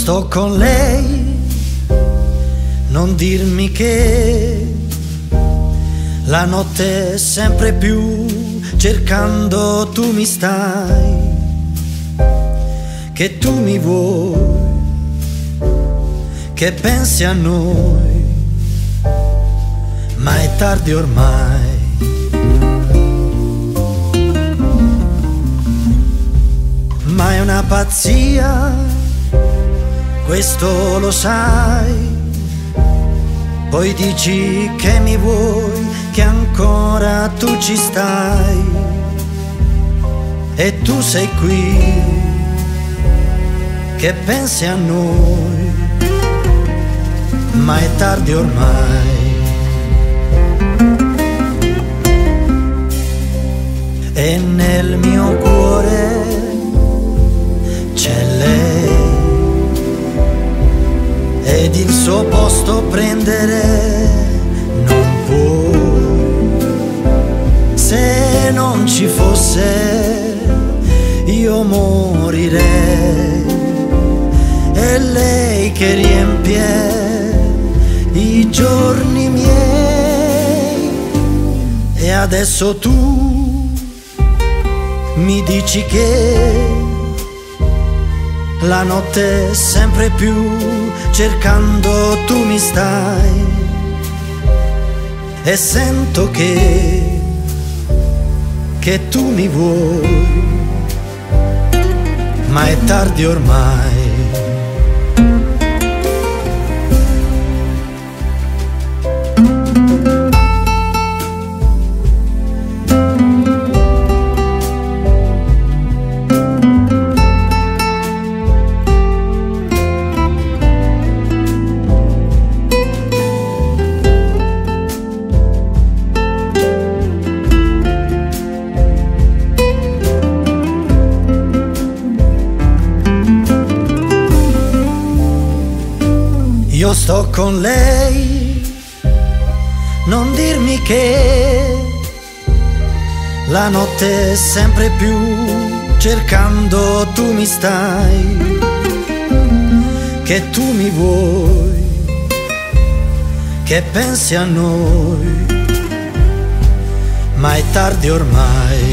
sto con lei, non dirmi che la notte è sempre più cercando tu mi stai, che tu mi vuoi, che pensi a noi, ma è tardi ormai. Ma è una pazzia, questo lo sai. Poi dici che mi vuoi, che ancora tu ci stai. E tu sei qui, che pensi a noi, ma è tardi ormai. E nel mio cuore c'è lei, ed il suo posto prendere non puoi. Se non ci fosse io morirei, è lei che riempie i giorni miei. E adesso tu mi dici che la notte è sempre più cercando tu mi stai, e sento che tu mi vuoi, ma è tardi ormai. Io sto con lei, non dirmi che la notte è sempre più cercando tu mi stai, che tu mi vuoi, che pensi a noi, ma è tardi ormai.